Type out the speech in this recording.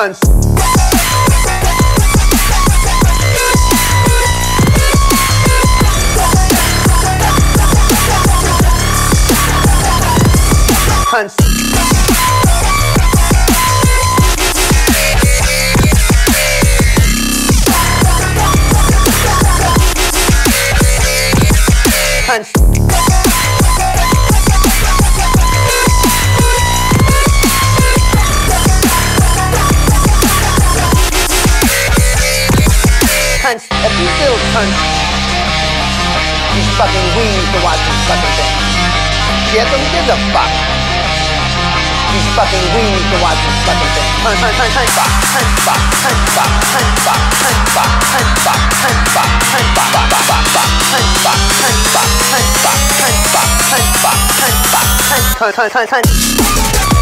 punch. Punch. Punch. Punch. If you feel punch, he's fucking weed to watch this fucking thing. Get them, give a fuck. He's fucking weed to watch this fucking thing. Punch, punch, punch, punch, fuck, punch, fuck, punch, fuck, punch, fuck, punch, fuck, punch, fuck, punch, fuck, punch, fuck, fuck, fuck, fuck, fuck, punch, fuck, punch, fuck, punch, fuck, punch, fuck, punch, fuck, punch, fuck, punch, punch, punch, punch.